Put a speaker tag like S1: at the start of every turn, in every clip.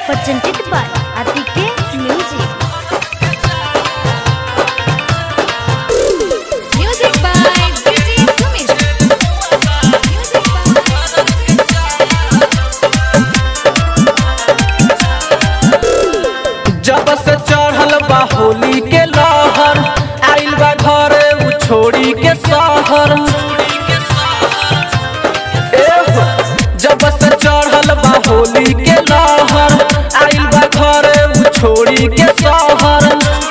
S1: presented by Atike Music. Music by DJ Sumesh.
S2: जब से चढ़ल बा होली के लहर आइल बा घरे उ छोड़ी के शहर। जब से चढ़ल बा होली के लहर आइल बा घरे उ छोड़ी के शहर।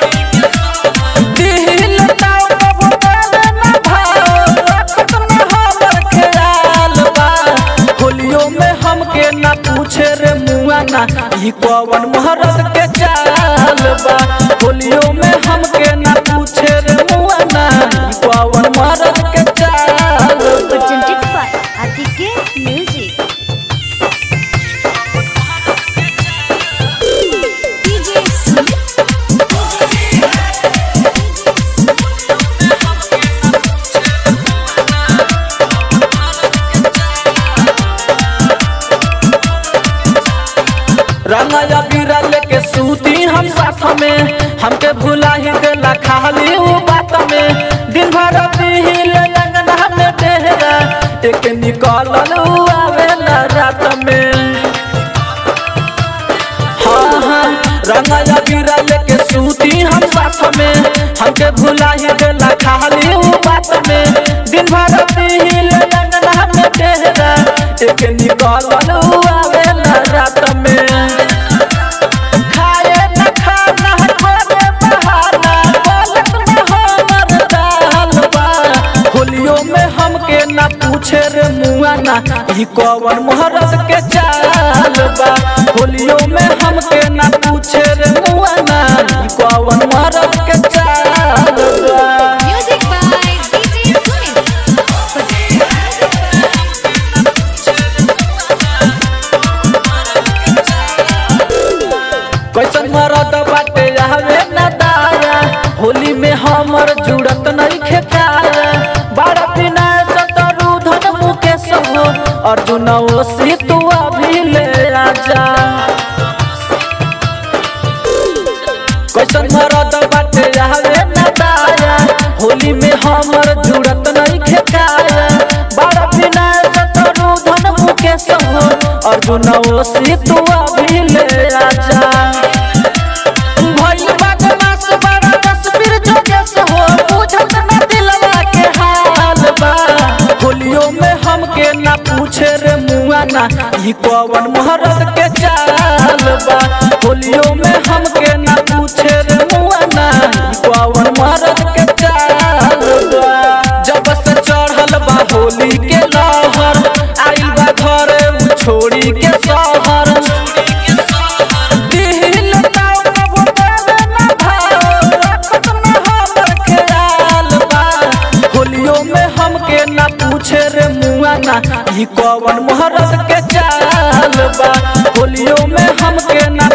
S2: दिल ताव कबो करे ना भाव रखत ना हमर ख्याल बा। होलियो में हमके ना पूछे रे मुआ ना ई कौन महरत के चाल बा। होलियो में हमके ना पूछे रे मुआ ना ई कौन महरत के चाल बा।
S1: Presented by Atike Music. DJ Sumesh.
S2: रंगाया बीरा लेके सूती हम साथ में हमके भुला ही देला खाली उ बात में। दिन भर दिल अंगना में तेरा एक निकलल आवे ना रात में। हाँ हाँ रंगाया बीरा लेके सूती हम साथ में हमके भुला ही देला खाली उ बात में। दिन भर दिल अंगना में तेरा एक निकलल आवे ना रात में। ना पूछे रे मुआ ना ई कौन महरत के चाल बा। होलियो में हमके ना पूछे रे मुआ ना ई कौन महरत के चाल बा।
S1: Music by DJ Sumesh.
S2: कैसन मरद बाटे आवे ना दाया होली में हमर जुड़त नहीं खेताया। बड़ा बिना अर्जुन ओसी तू अभी ले आजा। कैसन मरद बाटे आवे ना दाया होली में हमर जुड़त नहीं खेताया। बड़ा बिना सतरू धन मुकेश हो अर्जुन ओसी तू अभी ले आजा। भइल बदमाश बड़ा तस्वीर जोगेश हो बुझत ना दिलवा के हाल बा। होलियो में हमके ना पूछे रे मुआ ना ई कौन महरत के चाल बा। होलियो में हमके ना पूछे रे मुआ ना ई कौन महरत के चाल बा। जब से चढ़ल बा होली के लहर आइल बा घरे उ छोड़ी के शहर। दिल ताव कबो करे ना भाव रखत ना हमर ख्याल बा। होलियो में हमके ना पूछे रे मुआ ना ई कौन महरत के चाल बा। होलियो में हमके ना